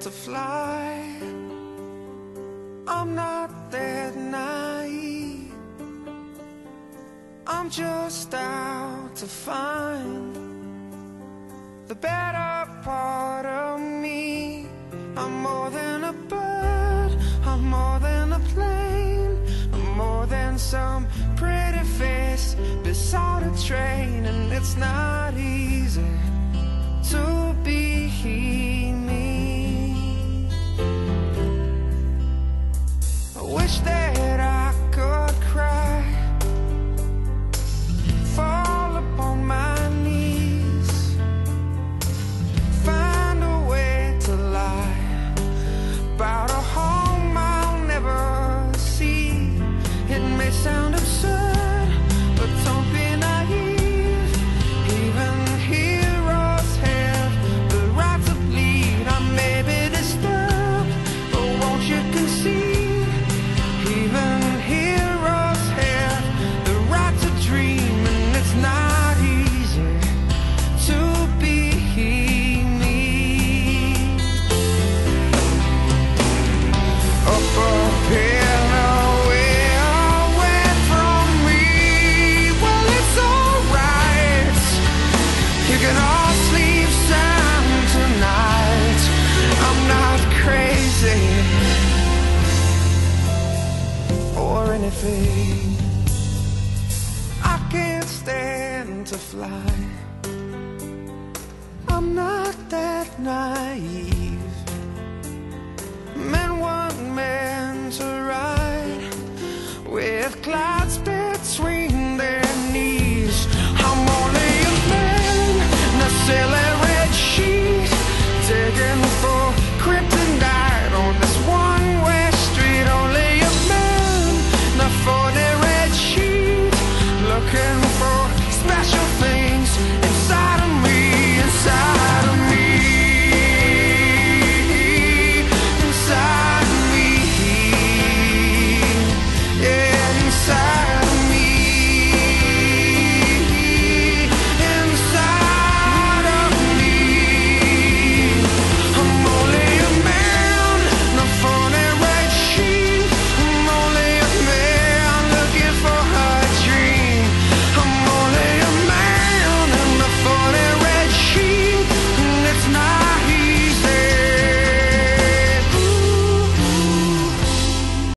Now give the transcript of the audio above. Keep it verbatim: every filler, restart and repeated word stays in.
to fly. I'm not that naive. I'm just out to find the better part of me. I'm more than a bird, I'm more than a plane, I'm more than some pretty face beside a train. And it's not easy to be me. I wish that I could cry, fall upon my knees, find a way to lie about a home I'll never see. It may sound absurd, but don't be naive. Even heroes have the right to bleed. I may be disturbed, but won't you concede? Even heroes have the right to dream. And it's not easy to be me. Up a hill away, away from me. Well, it's alright, you can all sleep sound tonight. I'm not crazy or anything. I can't stand to fly. I'm not that naive.